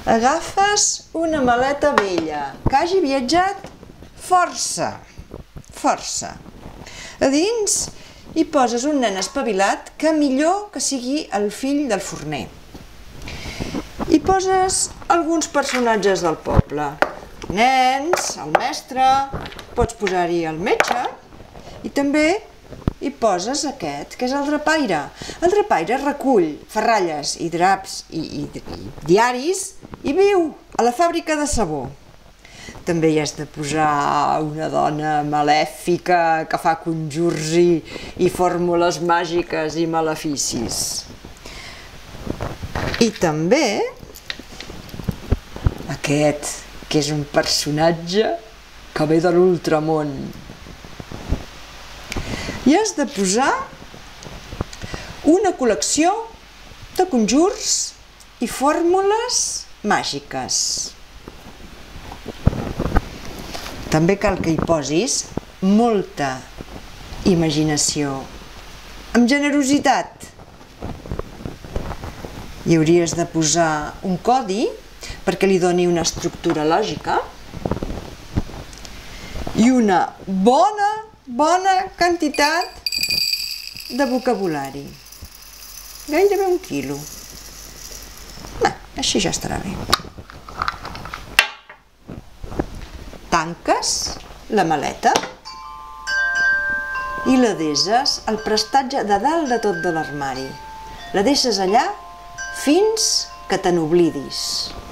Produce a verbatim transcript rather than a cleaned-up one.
Agafes una maleta vella que hagi viatjat força, força. A dins hi poses un nen espavilat que millor que sigui el fill del forner. Hi poses alguns personatges del poble. Nens, el mestre, pots posar-hi el metge i també hi poses aquest, que és el drapaire. El drapaire recull ferralles i draps i, i, i diaris i viu a la fàbrica de sabó. També hi has de posar una dona malèfica que fa conjurs i, i fórmules màgiques i maleficis. I també aquest, que és un personatge que ve de l'ultramón. I has de posar una col·lecció de conjurs i fórmules màgiques. També cal que hi posis molta imaginació, amb generositat. Hi hauries de posar un codi perquè li doni una estructura lògica i una bona, bona quantitat de vocabulari. Gairebé un quilo. Bé, així ja estarà bé. Tanques la maleta i la deses al prestatge de dalt de tot de l'armari. La deixes allà fins que te n'oblidis.